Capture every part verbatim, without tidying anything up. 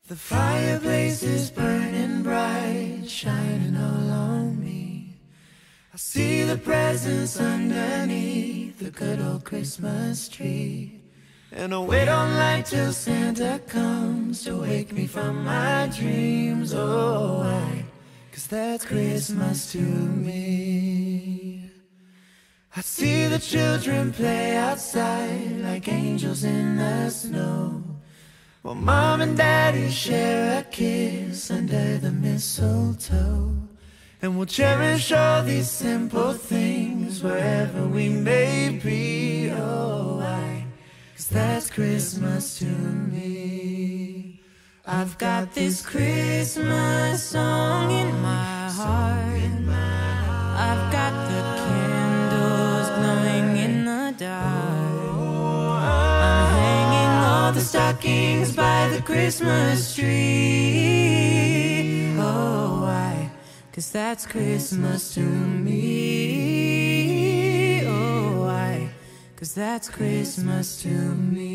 The fireplace is burning bright, shining all on me. I see the presents underneath the good old Christmas tree. And I wait on light till Santa comes to wake me from my dreams. Oh, why? 'Cause that's Christmas to me. I see the children play outside like angels in the snow, while Mom and Daddy share a kiss under the mistletoe. And we'll cherish all these simple things wherever we may be. Oh, why? 'Cause that's Christmas to me. I've got this Christmas song in my heart. I've got the candles glowing in the dark. I'm hanging all the stockings by the Christmas tree. Oh, why? 'Cause that's Christmas to me. Oh, why? 'Cause that's Christmas to me.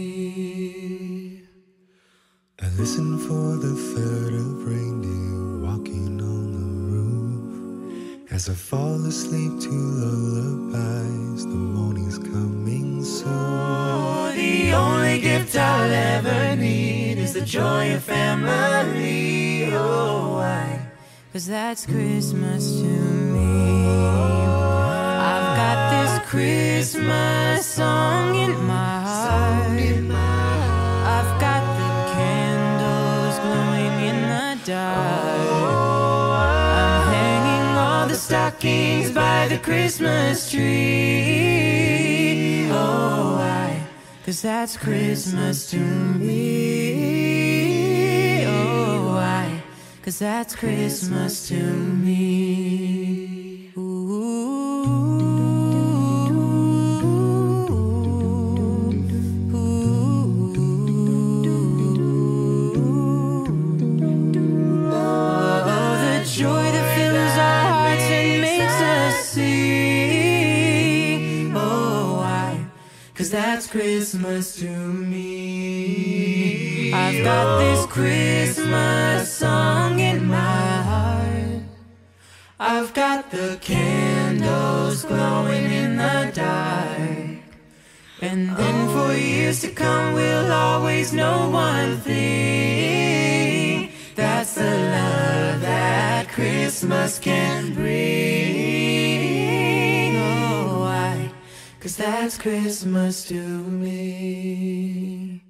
I listen for the third of reindeer walking on the roof. As I fall asleep to lullabies, the morning's coming soon. Oh, the only gift I'll ever need is the joy of family. Oh, why? 'Cause that's Christmas to me. I've got this Christmas song in my heart. I've got the candles glowing in the dark. I'm hanging all the stockings by the Christmas tree. Oh, why? 'Cause that's Christmas to me. Oh, why? 'Cause that's Christmas to me. That's Christmas to me. I've got this Christmas song in my heart. I've got the candles glowing in the dark. And then for years to come we'll always know one thing. That's the love that Christmas can bring. Oh, why? 'Cause that's Christmas to me.